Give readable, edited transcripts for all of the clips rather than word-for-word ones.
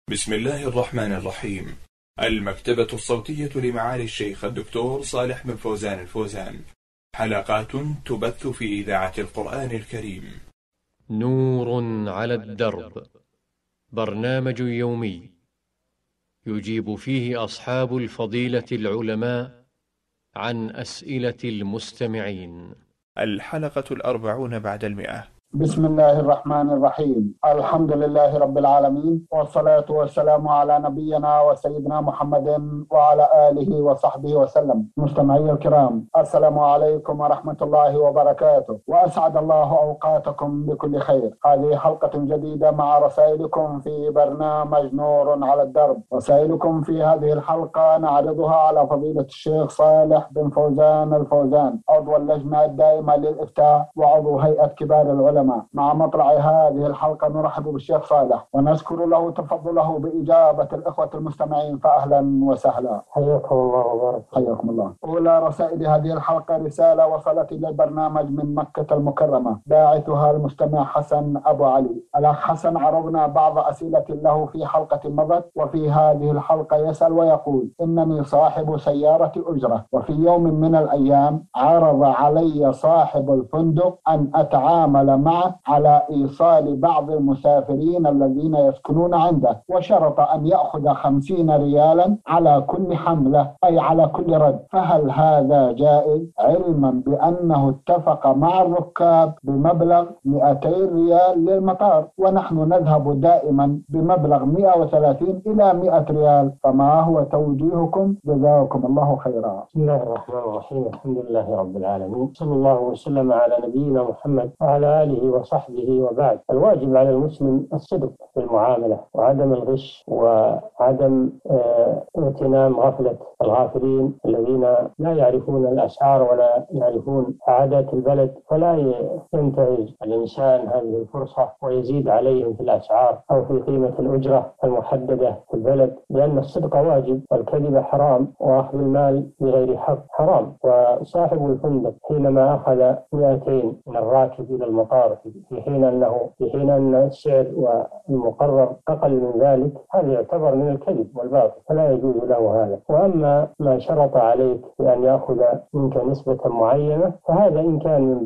بسم الله الرحمن الرحيم. المكتبة الصوتية لمعالي الشيخ الدكتور صالح بن فوزان الفوزان. حلقات تبث في إذاعة القرآن الكريم. نور على الدرب، برنامج يومي يجيب فيه أصحاب الفضيلة العلماء عن أسئلة المستمعين. الحلقة 40 بعد 100. بسم الله الرحمن الرحيم. الحمد لله رب العالمين، والصلاة والسلام على نبينا وسيدنا محمد وعلى آله وصحبه وسلم. مستمعي الكرام، السلام عليكم ورحمة الله وبركاته، وأسعد الله أوقاتكم بكل خير. هذه حلقة جديدة مع رسائلكم في برنامج نور على الدرب. رسائلكم في هذه الحلقة نعرضها على فضيلة الشيخ صالح بن فوزان الفوزان، عضو اللجنة الدائمة للإفتاء وعضو هيئة كبار العلماء. مع مطلع هذه الحلقة نرحب بالشيخ صالح ونشكر له تفضله بإجابة الإخوة المستمعين، فأهلا وسهلا. حياكم الله وبارك. حياكم الله. أولى رسائل هذه الحلقة رسالة وصلت إلى البرنامج من مكة المكرمة، باعثها المستمع حسن أبو علي. الأخ حسن عرضنا بعض أسئلة له في حلقة مضت، وفي هذه الحلقة يسأل ويقول: إنني صاحب سيارة أجرة، وفي يوم من الأيام عرض علي صاحب الفندق أن أتعامل معه على إيصال بعض المسافرين الذين يسكنون عنده، وشرط أن يأخذ 50 ريالا على كل حملة، أي على كل رد. فهل هذا جائز، علما بأنه اتفق مع الركاب بمبلغ 200 ريال للمطار، ونحن نذهب دائما بمبلغ 130 إلى 100 ريال؟ فما هو توجيهكم؟ جزاكم الله خيرا. بسم الله الرحمن الرحيم. الحمد لله رب العالمين، صلى الله وسلم على نبينا محمد وعلى آله وصحبه وبعد. الواجب على المسلم الصدق في المعاملة، وعدم الغش، وعدم اغتنام غفلة الغافلين الذين لا يعرفون الأسعار ولا يعرفون عادات البلد، فلا ينتهز الإنسان هذه الفرصة ويزيد عليهم في الأسعار أو في قيمة الأجرة المحددة في البلد، لأن الصدق واجب والكذب حرام، وأخذ المال بغير حق حرام. وصاحب الفندق حينما أخذ 200 من الراكب إلى المطار في حين أن السعر والمقرر أقل من ذلك، هذا يعتبر من الكذب والباطل، فلا يجوز له هذا. وأما ما شرط عليك بأن يأخذ منك نسبة معينة، فهذا إن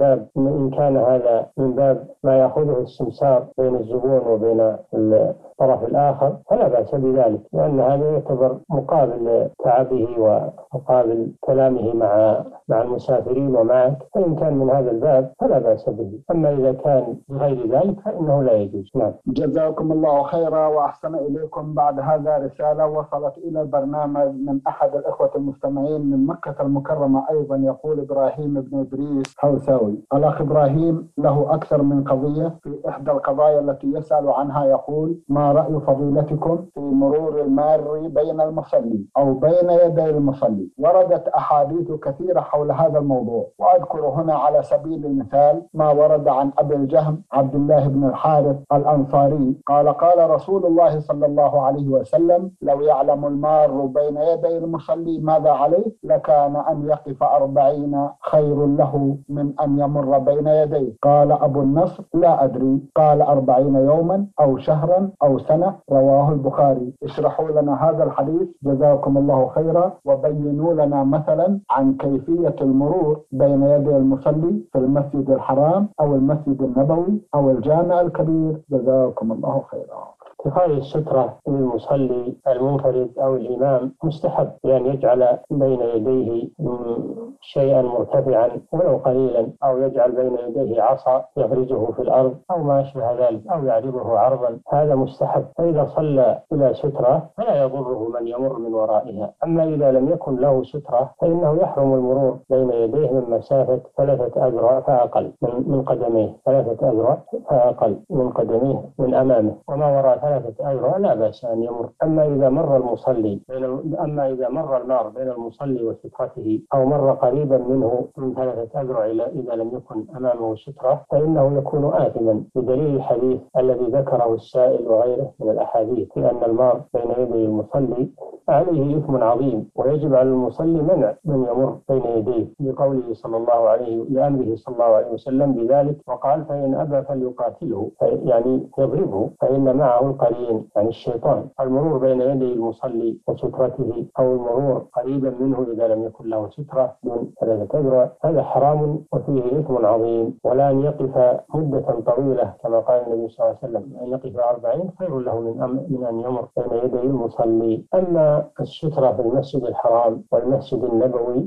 كان هذا من باب ما يأخذه السمسار بين الزبون وبين الطرف الآخر، فلا بأس بذلك، لأن هذا يعتبر مقابل تعبه ومقابل كلامه مع المسافرين ومعك، فإن كان من هذا الباب فلا بأس به. أما إذا كان غير ذلك فإنه لا يجوز. نعم. جزاكم الله خيرا وأحسن إليكم. بعد هذا رسالة وصلت إلى البرنامج من أحد الإخوة المستمعين من مكة المكرمة أيضا، يقول إبراهيم بن إدريس حوساوي. الأخ إبراهيم له أكثر من قضية. في إحدى القضايا التي يسأل عنها يقول: ما رأي فضيلتكم في مرور المار بين المصلي أو بين يدي المصلي؟ وردت أحاديث كثيرة حول هذا الموضوع، وأذكر هنا على سبيل المثال ما ورد عن أبي الجهم عبد الله بن الحارث الأنصاري قال: قال رسول الله صلى الله عليه وسلم: لو يعلم المار بين يدي المصلي ماذا عليه لكان أن يقف 40 خير له من أن يمر بين يديه. قال أبو النصر: لا أدري، قال 40 يوما أو شهرا أو سنة. رواه البخاري. اشرحوا لنا هذا الحديث جزاكم الله خيرا، وبينوا لنا مثلا عن كيفية المرور بين يدي المصلي في المسجد الحرام أو المسجد النبوي أو الجامع الكبير. جزاكم الله خيرا. اتخاذ السترة للمصلي المنفرد أو الإمام مستحب، لأن يجعل بين يديه شيئا مرتفعا ولو قليلا، أو يجعل بين يديه عصا يغرزه في الأرض أو ما أشبه ذلك، أو يعرضه عرضا، هذا مستحب. فإذا صلى إلى سترة فلا يضره من يمر من ورائها. أما إذا لم يكن له سترة فإنه يحرم المرور بين يديه من مسافة 3 أذرع فأقل من قدميه، 3 أذرع فأقل من قدميه من أمامه، وما وراء 3 أذرع لا بأس أن يمر. أما إذا مر المار بين المصلي وسترته، أو مر قريبا منه من 3 أذرع إذا لم يكن أمامه سترة، فإنه يكون آثما، بدليل الحديث الذي ذكره السائل وغيره من الأحاديث، لأن المار بين يدي المصلي عليه إثم عظيم، ويجب على المصلي منع من يمر بين يديه لقوله صلى الله عليه لأمره صلى الله عليه وسلم بذلك، وقال فإن أبى فليقاتله، يعني يضربه، فإن معه القرين يعني الشيطان. المرور بين يدي المصلي وسترته أو المرور قريبا منه إذا لم يكن له سترة دون 3 أذرع هذا حرام وفيه إثم عظيم. ولا أن يقف مدة طويلة كما قال النبي صلى الله عليه وسلم، أن يقف 40 خير له من أن يمر بين يدي المصلي. أما السترة في المسجد الحرام والمسجد النبوي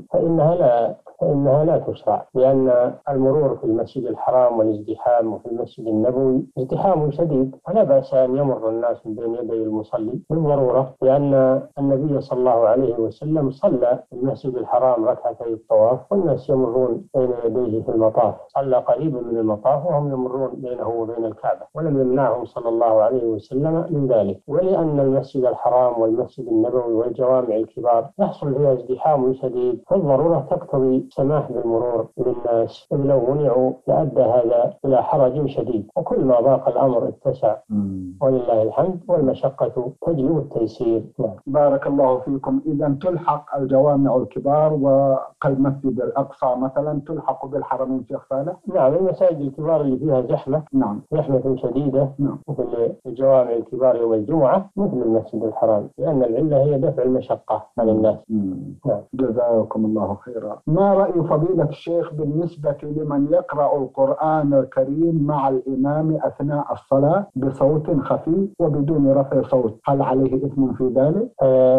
فإنها لا تشرع، لأن المرور في المسجد الحرام والازدحام وفي المسجد النبوي ازدحام شديد، فلا بأس أن يمر الناس بين يدي المصلي بالضرورة، لأن النبي صلى الله عليه وسلم صلى في المسجد الحرام ركعتي الطواف والناس يمرون بين يديه في المطاف، صلى قريبا من المطاف وهم يمرون بينه وبين الكعبة، ولم يمنعهم صلى الله عليه وسلم من ذلك. ولأن المسجد الحرام والمسجد النبوي والجوامع الكبار يحصل فيها ازدحام شديد، فالضرورة تقتضي السماح بالمرور للناس، إذ لو منعوا لأدى هذا إلى حرج شديد، وكل ما ضاق الأمر اتسع، ولله الحمد، والمشقة تجلب التيسير. بارك الله فيكم. إذا تلحق الجوامع الكبار وكالمسجد الأقصى مثلا تلحق بالحرمين شيخ صالح؟ نعم، المساجد الكبار اللي فيها زحمة، نعم، زحمة شديدة، مثل الجوامع الكبار يوم الجمعة مثل المسجد الحرام، لأن العلة هي دفع المشقة عن الناس. نعم. جزاكم الله خيرا. ما رأي فضيلة الشيخ بالنسبة لمن يقرأ القرآن الكريم مع الإمام أثناء الصلاة بصوت خفيف وبدون رفع صوت، هل عليه إثم في ذلك؟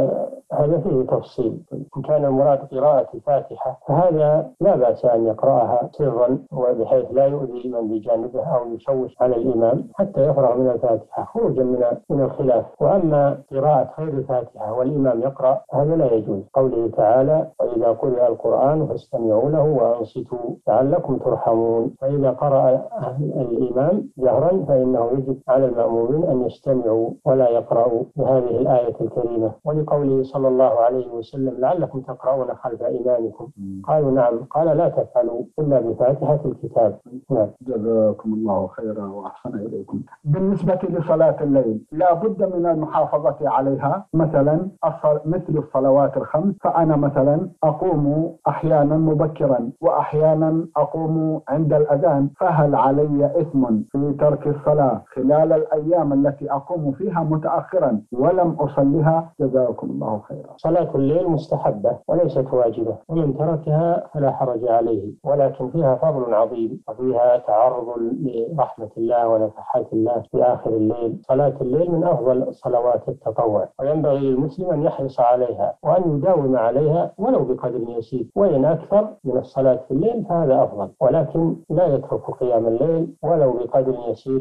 هذا فيه تفصيل. إن كان المراد قراءة الفاتحة فهذا لا بأس أن يقرأها سرا وبحيث لا يؤذي من بجانبه أو يشوش على الإمام حتى يفرغ من الفاتحة خروجا من الخلاف. وأما قراءة غير الفاتحة والإمام يقرأ هذا لا يجوز، قوله تعالى وإذا قرئ القرآن فاستمعوا له وأنصتوا لعلكم ترحمون. فإذا قرأ الإمام جهرا فإنه يجب على المأمومين أن يستمعوا ولا يقرأوا بهذه الآية الكريمة، ولقوله صلى الله عليه وسلم لعلكم تقرؤون خلف إمامكم، قالوا نعم، قال لا تفعلوا إلا بفاتحة الكتاب. نعم. جزاكم الله خيرا وأحسن إليكم. بالنسبة لصلاة الليل لا بد من المحافظة عليها، مثلا مثل الصلوات الخمس، فأنا مثلا أقوم أحيانا مبكرا وأحيانا أقوم عند الأذان، فهل علي إثم في ترك الصلاة خلال الأيام التي أقوم فيها متأخرا ولم أصلها؟ جزاكم الله خيرا. صلاة الليل مستحبة وليست واجبة، ومن تركها فلا حرج عليه، ولكن فيها فضل عظيم وفيها تعرض لرحمة الله ونفحات الله في آخر الليل. صلاة الليل من أفضل صلوات التطوع، وينبغي للمسلم أن يحرص عليها وأن يداوم عليها ولو بقدر يسير، وإن أكثر من الصلاة في الليل فهذا أفضل، ولكن لا يترك قيام الليل ولو بقدر يسير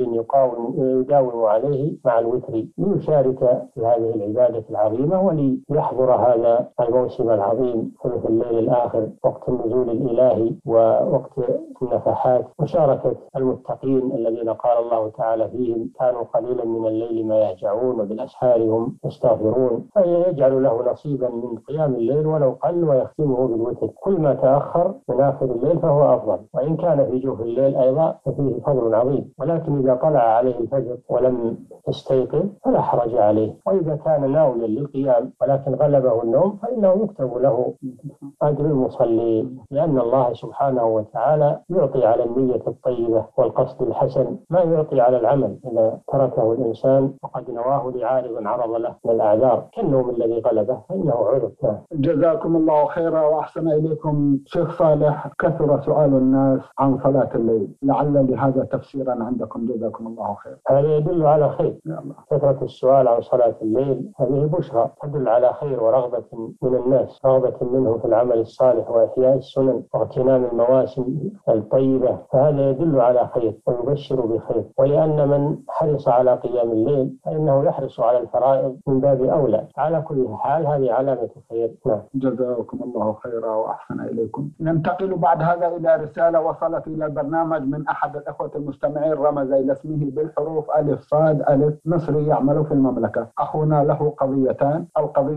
يداوم عليه مع الوتر ليشارك في هذه العبادة العظيمة وليحضر هذا الموسم العظيم ثلث الليل الآخر، وقت النزول الإلهي ووقت النفحات، مشاركة المتقين الذين قال الله تعالى فيهم كانوا قليلا من الليل ما يهجعون وبالأسحار هم يستغفرون، فيجعل له نصيبا من قيام الليل ولو قل ويختمه بالوتر. كل ما تأخر من آخر الليل فهو أفضل، وإن كان في جوف الليل أيضا ففيه فضل عظيم، ولكن إذا طلع عليه الفجر ولم يستيقظ فلا حرج عليه. وإذا كان ناويا للقيام ولكن غلبه النوم فإنه يكتب له أجر المصلي، لأن الله سبحانه وتعالى يعطي على النية الطيبة والقصد الحسن ما يعطي على العمل إذا تركه الإنسان وقد نواه لعارض عرض له من الأعذار كالنوم الذي غلبه فإنه عذر. جزاكم الله خيرا وأحسن إليكم. شيخ صالح، كثر سؤال الناس عن صلاة الليل، لعل لهذا تفسيرا عندكم، جزاكم الله خير. هذا يدل على خير. كثرة السؤال عن صلاة الليل هذه بشرى تدل على خير ورغبة من الناس، رغبة منهم في العمل الصالح وإحياء السنن واغتنام المواسم الطيبة، فهذا يدل على خير ويبشر بخير. ولأن من حرص على قيام الليل فإنه يحرص على الفرائض من باب أولى. على كل حال هذه علامة خير. نعم. جزاكم الله خيرا وأحسن إليكم. ننتقل بعد هذا إلى رسالة وصلت إلى البرنامج من أحد الأخوة المستمعين، رمز إلى اسمه بالحروف ألف صاد ألف، مصري يعمل في المملكة. أخونا له قضيتان. القضية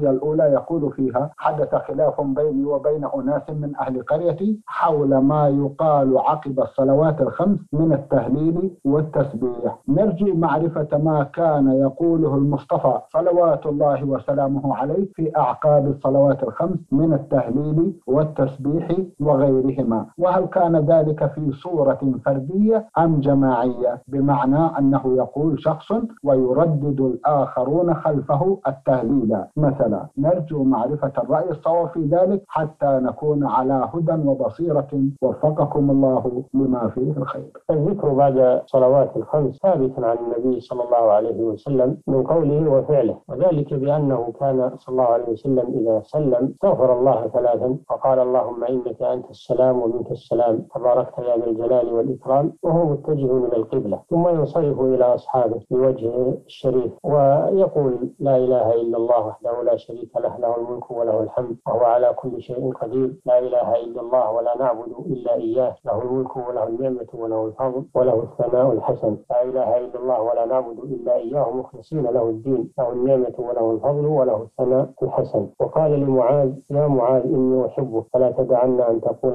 الرسالة الأولى يقول فيها: حدث خلاف بيني وبين أناس من أهل قريتي حول ما يقال عقب الصلوات الخمس من التهليل والتسبيح، نرجو معرفة ما كان يقوله المصطفى صلوات الله وسلامه عليه في أعقاب الصلوات الخمس من التهليل والتسبيح وغيرهما، وهل كان ذلك في صورة فردية أم جماعية، بمعنى أنه يقول شخص ويردد الآخرون خلفه التهليل مثلا. نرجو معرفة الرأي الصواب في ذلك حتى نكون على هدى وبصيرة، وفقكم الله لما فيه الخير. الذكر بعد صلوات الخمس ثابت عن النبي صلى الله عليه وسلم من قوله وفعله، وذلك بأنه كان صلى الله عليه وسلم إذا سلم استغفر الله ثلاثا فقال: اللهم إنك أنت السلام ومنك السلام تباركت يا ذا الجلال والإكرام، وهو متجه إلى القبلة، ثم ينصرف إلى أصحابه بوجهه الشريف ويقول: لا إله إلا الله وحده لا شريك له، له الملك وله الحمد وهو على كل شيء قدير، لا إله إلا الله ولا نعبد إلا إياه، له الملك وله النعمة وله الفضل وله الثناء الحسن، لا إله إلا الله ولا نعبد إلا إياه مخلصين له الدين، له النعمة وله الفضل وله الثناء الحسن. وقال لمعاذ: يا معاذ إني أحبك فلا تدعن أن تقول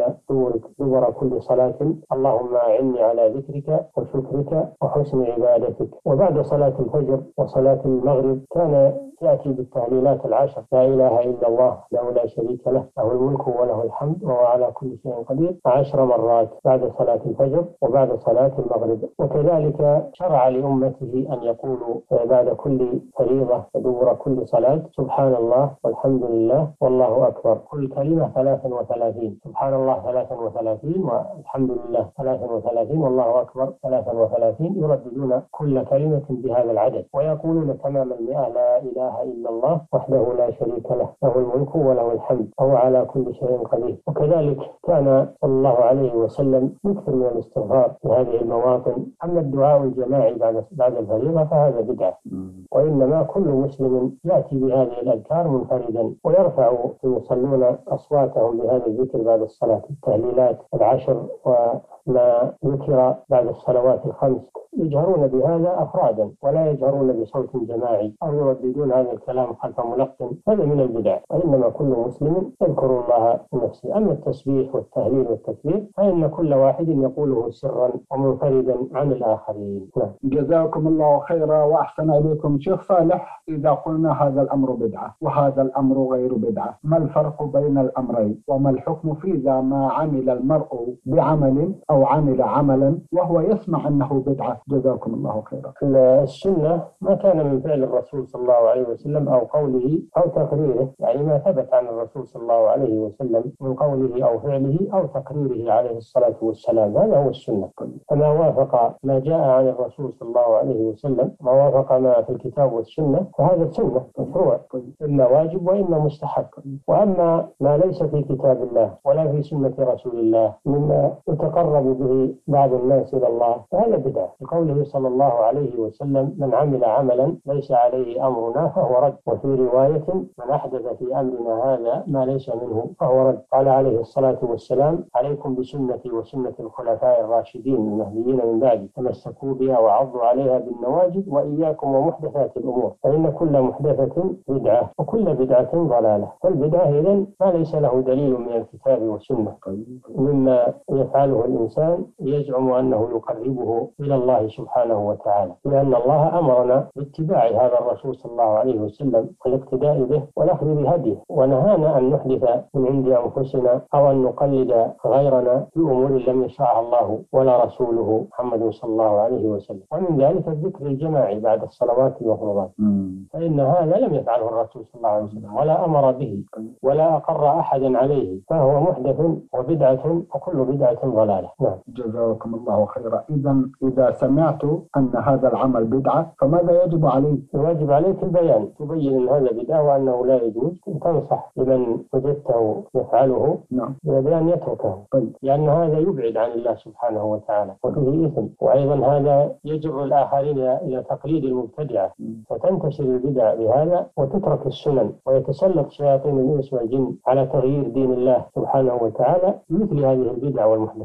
دبر كل صلاة اللهم أعني على ذكرك وشكرك وحسن عبادتك. وبعد صلاة الفجر وصلاة المغرب كان يأتي بالتهليلات العشر: لا إله إلا الله له لا شريك له، له الملك وله الحمد وهو على كل شيء قدير 10 مرات بعد صلاة الفجر وبعد صلاة المغرب. وكذلك شرع لأمته أن يقولوا بعد كل فريضة ودبر كل صلاة: سبحان الله والحمد لله والله أكبر، كل كلمة 33، سبحان الله 33 والحمد لله 33 والله أكبر 33، يرددون كل كلمة بهذا العدد، ويقولون تمام 100: لا إله إلا الله وحده لا شريك له، له الملك وله الحمد وهو على كل شيء قدير. وكذلك كان صلى الله عليه وسلم يكثر من الاستغفار في هذه المواطن. أما الدعاء الجماعي بعد الفريضة فهذا بدعة، وإنما كل مسلم يأتي بهذه الأذكار منفردا، ويرفع المصلون أصواتهم بهذا الذكر بعد الصلاة، التهليلات العشر وما ذكر بعد الصلوات الخمس، يجهرون بهذا أفرادا ولا يجهرون بصوت جماعي أو يرددون هذا الكلام خلف ملقن، هذا من البدع، وإنما كل مسلم يذكر الله بنفسه. أما التسبيح والتهليل والتكبير فإن كل واحد يقوله سرا ومنفردا عن الآخرين. جزاكم الله خيرا وأحسن إليكم. شيخ صالح، إذا قلنا هذا الأمر بدعة وهذا الأمر غير بدعة، ما الفرق بين الأمرين؟ وما الحكم في إذا ما عمل المرء بعمل أو عمل عملا وهو يسمع أنه بدعة؟ جزاكم الله خيرا. السنة ما كان من فعل الرسول صلى الله عليه وسلم أو قوله أو تقريره، يعني ما ثبت عن الرسول صلى الله عليه وسلم من قوله أو فعله أو تقريره عليه الصلاة والسلام، هذا هو السنة. فما وافق ما جاء عن الرسول صلى الله عليه وسلم، ما وافق ما في الكتاب والسنة، فهذا سنة مشروع، إما واجب وإما مستحب. وأما ما ليس في كتاب الله ولا في سنة رسول الله مما يتقرب به بعض الناس إلى الله فهذا بدعة، لقوله صلى الله عليه وسلم: من عمل عملا ليس عليه أمرنا فهو رد. وفي رواية: من أحدث في أمرنا هذا ما ليس منه فهو رد. قال عليه الصلاة والسلام: عليكم بسنتي وسنة الخلفاء الراشدين المهديين من بعدي، تمسكوا بها وعضوا عليها بالنواجذ، وإياكم ومحدثات الأمور، فإن كل محدثة بدعة وكل بدعة ضلالة. فالبدعة إذن ما ليس له دليل من الكتاب والسنة، مما يفعله الإنسان يزعم أنه يقربه إلى الله سبحانه وتعالى، لأن الله أمرنا باتباع هذا الرسول صلى الله عليه وسلم والاقتداء به والأخذ بهديه، ونهانا أن نحدث من عند أنفسنا أو أن نقلد غيرنا في أمور لم يشرعها الله ولا رسوله محمد صلى الله عليه وسلم. ومن ذلك الذكر الجماعي بعد الصلوات المفروضات، فإن هذا لم يفعله الرسول صلى الله عليه وسلم ولا أمر به ولا أقر أحدا عليه، فهو محدث وبدعة وكل بدعة ضلالة. نعم. جزاكم الله خيرا. إذا سمعت أن هذا العمل بدعة فماذا يجب علي؟ الواجب عليك البيان، تبين أن هذا بدعة وأنه لا يجوز، تنصح لمن وجدته يفعله بأن يتركه، لأن هذا يبعد عن الله سبحانه وتعالى وفيه إثم، وأيضا هذا يجر الآخرين إلى تقليد المبتدعة، فتنتشر البدع بهذا وتترك السنن، ويتسلط شياطين الإنس والجن على تغيير دين الله سبحانه وتعالى مثل هذه البدع والمحدثات.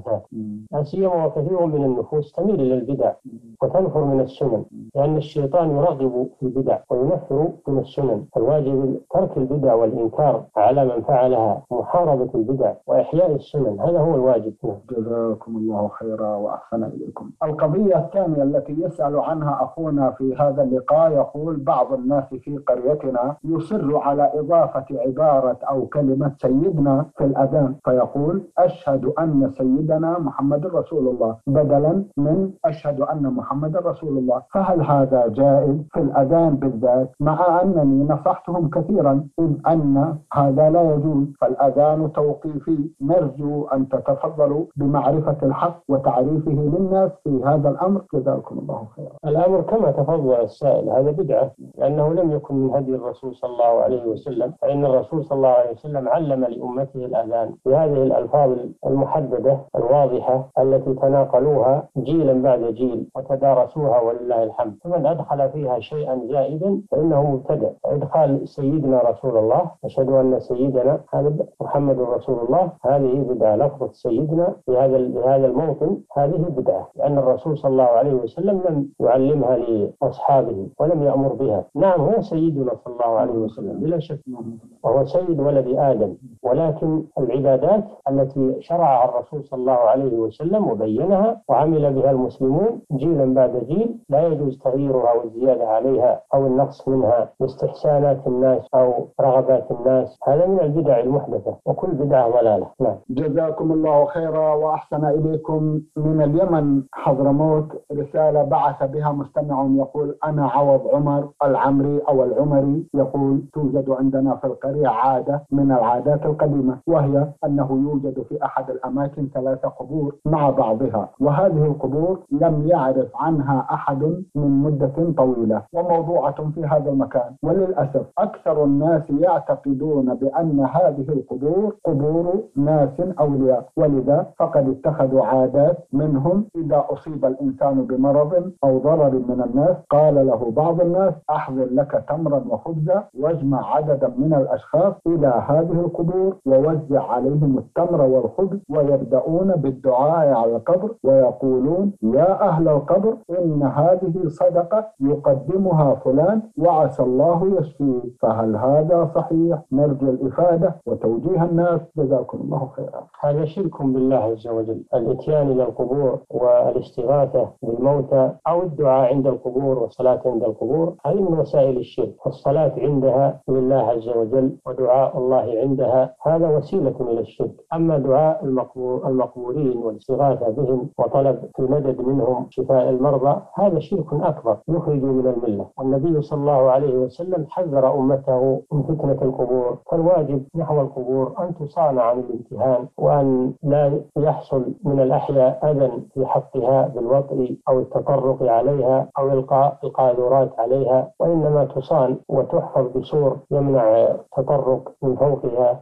لا سيما وكثير من النفوس تميل إلى البدع وتنفر من السنن، لأن الشيطان يرغب في البدع وينفر من السنن. الواجب ترك البدع والإنكار على من فعلها، محاربة البدع وإحياء السنن، هذا هو الواجب. جزاكم الله خيرا وأحسن إليكم. القضية الثانية التي يسأل عنها أخونا في هذا اللقاء، يقول: بعض الناس في قريتنا يصر على إضافة عبارة أو كلمة سيدنا في الأذان، فيقول: أشهد أن سيدنا محمد رسول الله بدلا من أشهد أن محمد رسول الله، فهل هذا جائز في الأذان بالذات؟ مع أنني نصحتهم كثيرا إذ أن هذا لا يجوز، فالأذان توقيفي، نرجو أن تتفضلوا بمعرفة الحق وتعريفه للناس في هذا الأمر، جزاكم الله خيرا. الأمر كما تفضل السائل هذا بدعة، لأنه لم يكن من هدي الرسول صلى الله عليه وسلم، فإن الرسول صلى الله عليه وسلم علم لأمته الأذان بهذه الألفاظ المحددة الواضحة التي تناقلوها جيلا بعد جيل وتدارسوها ولله الحمد. فمن أدخل فيها شيئا زائدا فإنه مبتدع. إدخال سيدنا رسول الله، أشهد أن سيدنا هذا محمد رسول الله، هذه بدعة. لفظة سيدنا بهذا الموطن هذه بدعة، لأن الرسول صلى الله عليه وسلم لم يعلمها لأصحابه ولم يأمر بها. نعم هو سيدنا صلى الله عليه وسلم بلا شك، وهو سيد ولد آدم، ولكن العبادات التي شرعها الرسول صلى الله عليه وسلم وبينها وعمل بها المسلمون جيلا بعد جيل لا يجوز تغييرها والزيادة عليها أو النقص منها لاستحسانات الناس أو رغبات الناس. هذا من البدع المحدثة، وكل بدعة ضلالة. نعم. جزاكم الله خيرا وأحسن إليكم. من اليمن حضرموت رسالة بعث بها مستمع يقول: أنا عوض عمر العمري أو العمري، يقول: توجد عندنا في القرية عادة من العادات القديمة، وهي أنه يوجد في أحد الأماكن 3 قبور مع بعضها، وهذه القبور لم يعرف عنها أحد من مدة طويلة وموضوعة في هذا المكان، وللأسف أكثر الناس يعتقدون بأن هذه القبور قبور ناس أولياء، ولذا فقد اتخذوا عادات منهم إذا أصيب الإنسان بمرض أو ضرر من الناس قال له بعض الناس: أحضر لك تمرا وخبزا، واجمع عددا من الأشخاص إلى هذه القبور ووزع عليهم التمر والخبز، ويبدأون بالدعاء على القبر ويقولون: يا أهل القبر إن هذه صدقة يقدمها فلان وعسى الله يشفيه. فهل هذا صحيح؟ نرجو الإفادة وتوجيه الناس، جزاكم الله خيرا. هذا شرك بالله عز وجل، الاتيان إلى القبور والاستغاثة بالموتى أو الدعاء عند القبور والصلاة عند القبور، هذه من وسائل الشرك. الصلاة عندها لله عز وجل ودعاء الله عندها هذا وسيلة إلى الشرك. أما دعاء المقبورين والاستغاثة بهم وطلب المدد منهم شفاء المرضى هذا شرك أكبر يخرج من الملة. والنبي صلى الله عليه وسلم حذر أمته من فتنة القبور، فالواجب نحو القبور أن تصان عن الامتهان، وأن لا يحصل من الأحياء أذى في حقها بالوطء أو التطرق عليها أو إلقاء القاذورات عليها، وإنما تصان وتحفظ بسور يمنع تطرق من فوقها.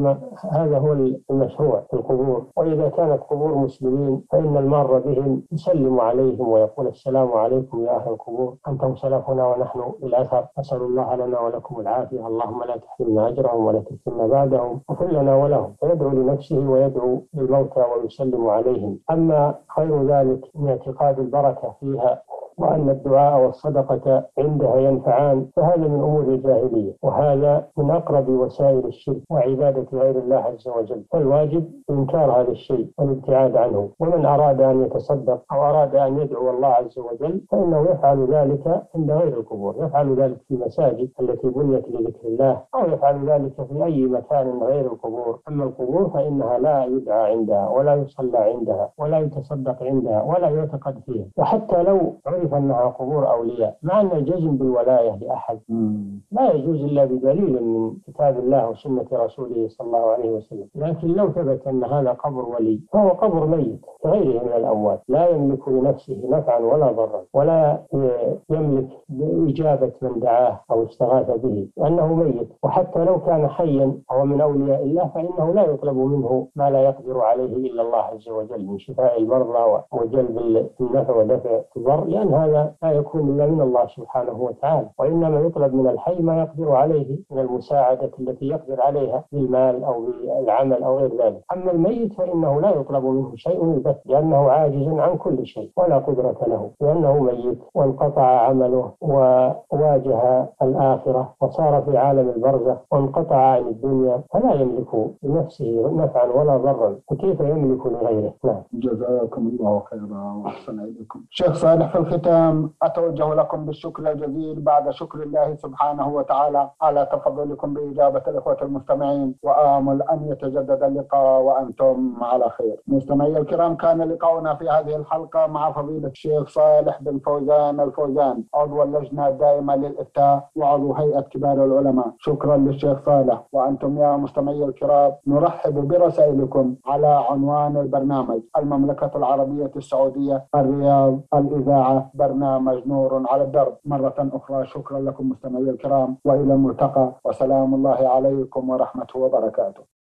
هذا هو المشروع في القبور. وإذا كانت قبور مسلمين فإن المار بهم يسلم عليهم ويقول: السلام عليكم يا أهل القبور، أنتم سلفنا ونحن بالأثر، أسأل الله لنا ولكم العافية، اللهم لا تحرمنا أجرهم ولا تفتنا بعدهم، وكن لنا ولهم. فيدعو لنفسه ويدعو للموتى ويسلم عليهم. أما غير ذلك من اعتقاد البركة فيها وأن الدعاء والصدقة عندها ينفعان فهذا من أمور الجاهلية، وهذا من أقرب وسائل الشرك وعبادة غير الله عز وجل. فالواجب إنكار هذا الشيء والابتعاد عنه. ومن أراد أن يتصدق أو أراد أن يدعو الله عز وجل فإنه يفعل ذلك عند غير القبور، يفعل ذلك في المساجد التي بنيت لذكر الله، أو يفعل ذلك في أي مكان غير القبور. أما القبور فإنها لا يدعى عندها ولا يصلى عندها ولا يتصدق عندها ولا يعتقد فيها. وحتى لو عرف أنها قبور أولياء، مع أن الجزم بالولاية لأحد لا يجوز إلا بدليل من كتاب الله وسنة رسوله صلى الله عليه وسلم. لكن لو ثبت أن هذا قبر ولي فهو قبر ميت كغيره من الأموات، لا يملك لنفسه نفعا ولا ضرا، ولا يملك إجابة من دعاه أو استغاث به، لأنه ميت. وحتى لو كان حيا أو من أولياء الله فإنه لا يطلب منه ما لا يقدر عليه إلا الله عز وجل من شفاء المرضى وجلب النفع ودفع الضر، لأن هذا لا يكون إلا من الله سبحانه وتعالى. وإنما يطلب من الحي ما يقدر عليه من المساعدة التي يقدر عليها بالمال أو بالعمل أو غير ذلك. أما الميت فإنه لا يطلب منه شيء البتة، لأنه عاجز عن كل شيء ولا قدرة له، لأنه ميت وانقطع عمله وواجه الآخرة وصار في عالم البرزخ وانقطع عن الدنيا، فلا يملك لنفسه نفعا ولا ضرا، فكيف يملك لغيره؟ نعم. جزاكم الله خيرا وأحسن إليكم. شيخ صالح، في الختام أتوجه لكم بالشكر الجزيل بعد شكر الله سبحانه وتعالى على تفضلكم بإجابة الإخوة المستمعين، وآمل أن يتجدد اللقاء وأنتم على خير. مستمعي الكرام، كان لقاؤنا في هذه الحلقة مع فضيلة الشيخ صالح بن فوزان الفوزان، عضو اللجنة الدائمة للإفتاء وعضو هيئة كبار العلماء. شكرا للشيخ صالح. وأنتم يا مستمعي الكرام نرحب برسائلكم على عنوان البرنامج: المملكة العربية السعودية، الرياض، الإذاعة، برنامج نور على الدرب. مرة أخرى شكرا لكم مستمعي الكرام، وإلى الملتقى، وسلام الله عليكم ورحمته وبركاته.